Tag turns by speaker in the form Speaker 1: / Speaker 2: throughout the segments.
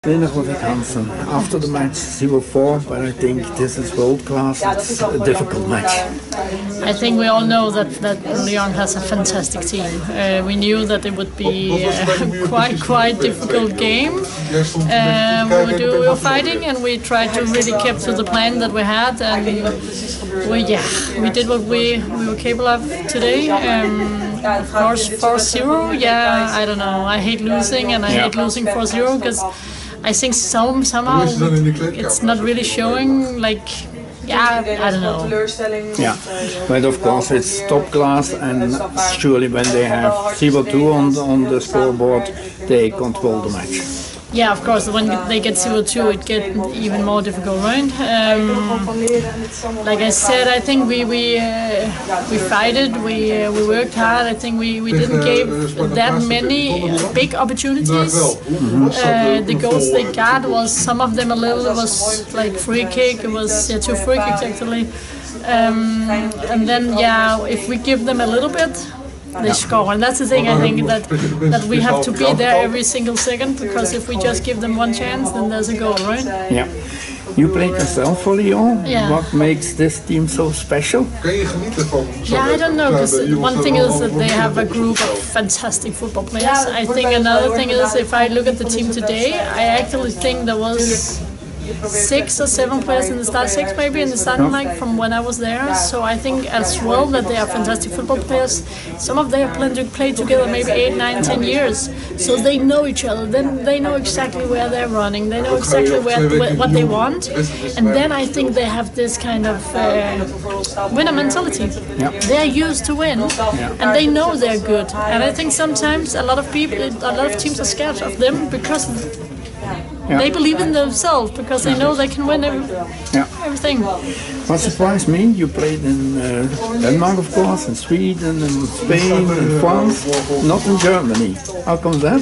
Speaker 1: Linus Hansen. After the match, 0-4, but I think this is world class. It's a difficult match.
Speaker 2: I think we all know that Lyon has a fantastic team. We knew that it would be a quite difficult game. We were fighting and we tried to really keep to the plan that we had, and we did what we were capable of today. Of course, 4-0. Yeah, I don't know. I hate losing, and I hate losing 4-0 because I think somehow it's not really showing, like, I don't know.
Speaker 1: Yeah, but of course it's top class, and surely when they have 0-2 on the scoreboard, they control the match.
Speaker 2: Yeah, of course, when they get 0-2, it gets even more difficult, right? Like I said, I think we fighted, we worked hard. I think we didn't give that many big opportunities. The goals they got was, some of them was like free kick. It was 2 free kicks actually. And then if we give them a little bit, they score, and that's the thing. I think that we have to be there every single second, because if we just give them one chance, then there's a goal, right?
Speaker 1: Yeah. You played yourself for Lyon.
Speaker 2: Yeah.
Speaker 1: What makes this team so special?
Speaker 2: Yeah, I don't know, because one thing is that they have a group of fantastic football players. I think another thing is, if I look at the team today, I actually think there was 6 or 7 players in the start, 6 maybe in the starting line from when I was there. So I think as well that they are fantastic football players. Some of them have played together maybe 8, 9, 10 years. So they know each other. Then they know exactly where they're running. They know exactly what they want. And then I think they have this kind of winner mentality. They're used to win, and they know they're good. And I think sometimes a lot of teams are scared of them because they believe in themselves, because they know they can win everything.
Speaker 1: What surprised me, you played in Denmark, of course, in Sweden, in Spain, in France, not in Germany. How come that?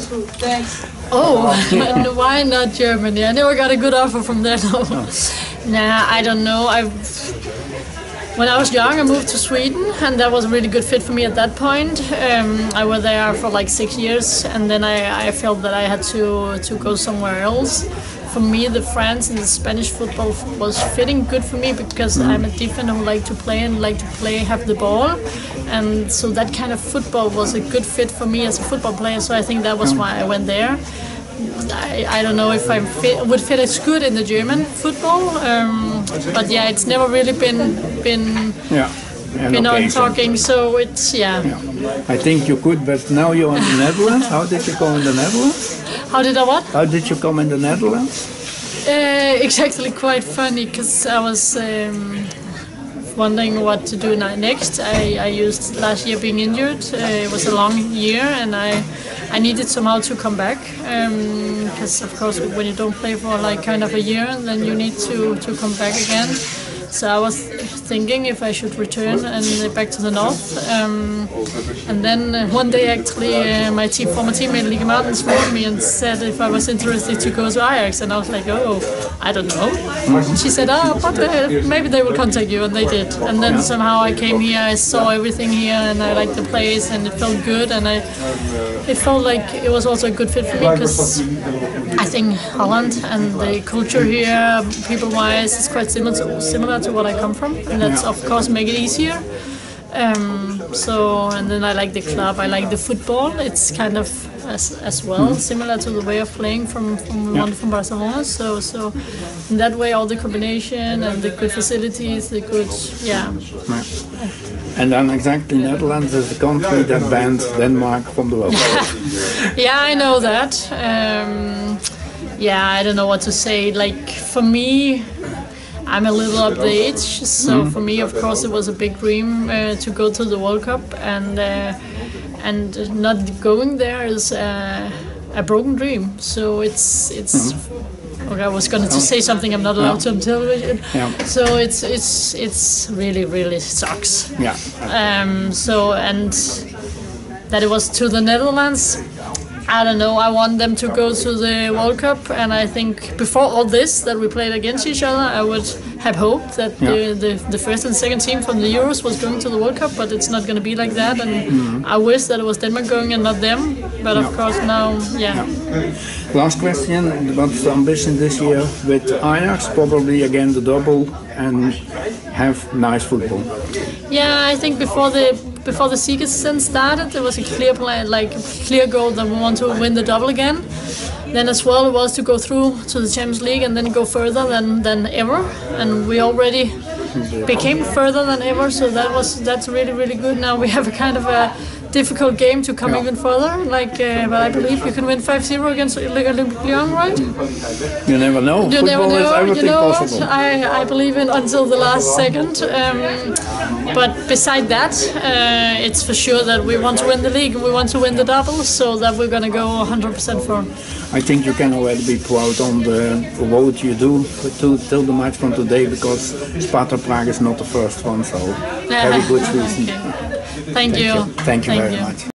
Speaker 2: And why not Germany? I never got a good offer from there. Nah, I don't know. When I was young, I moved to Sweden, and that was a really good fit for me at that point. I was there for like 6 years, and then I felt that I had to go somewhere else. For me, the France and the Spanish football was fitting good for me, because I'm a defender who like to play have the ball, and so that kind of football was a good fit for me as a football player. So I think that was why I went there. I don't know if I would fit as good in the German football, but it's never really been on talking. So it's
Speaker 1: I think you could, but now you're in the Netherlands. How did you come in the Netherlands?
Speaker 2: How did I what?
Speaker 1: How did you come in the Netherlands?
Speaker 2: It's actually quite funny, because I was wondering what to do next. I used last year being injured. It was a long year, and I needed somehow to come back, because of course when you don't play for like kind of a year, then you need to come back again. So I was thinking if I should return and back to the north. And then one day actually my former teammate Lieke Martens phoned me and said if I was interested to go to Ajax, and I was like, I don't know. And she said, but maybe they will contact you, and they did. And then somehow I came here, I saw everything here, and I liked the place, and it felt good, and it felt like it was also a good fit for me, because I think Holland and the culture here, people-wise, is quite similar to what I come from, and that's of course make it easier. And then I like the club, I like the football. It's kind of as well similar to the way of playing from Barcelona. So in that way, all the combination and the good facilities, the good
Speaker 1: And then exactly, Netherlands is the country that bans Denmark from the World Cup.
Speaker 2: I know that. I don't know what to say. Like, for me, I'm a little up the age, so for me, of course, it was a big dream to go to the World Cup, and not going there is a broken dream. So it's. Okay, I was going to say something I'm not allowed to on television. So it's really sucks. And that it was to the Netherlands. I don't know. I want them to go to the World Cup, and I think before all this that we played against each other, I would have hoped that the first and second team from the Euros was going to the World Cup, but it's not going to be like that. And I wish that it was Denmark going and not them. But of course now,
Speaker 1: Last question: what's the ambition this year with Ajax? Probably again the double and have nice football.
Speaker 2: Yeah, I think before the season started, there was a clear plan, like a clear goal that we want to win the double again. Then as well, it was to go through to the Champions League and then go further than ever. And we already became further than ever, so that's really, really good. Now we have a kind of a difficult game to come even further. But I believe you can win 5-0 against Olympic Lyon, right?
Speaker 1: You never know.
Speaker 2: You never know.
Speaker 1: Is everything possible.
Speaker 2: What? I believe in until the last second. But beside that, it's for sure that we want to win the league and we want to win the double, so that we're going to go 100% for.
Speaker 1: I think you can already be proud on the road you do till the match from today, because Sparta Prague is not the first one, so very good reason.
Speaker 2: Okay. Thank you.
Speaker 1: Thank you very much.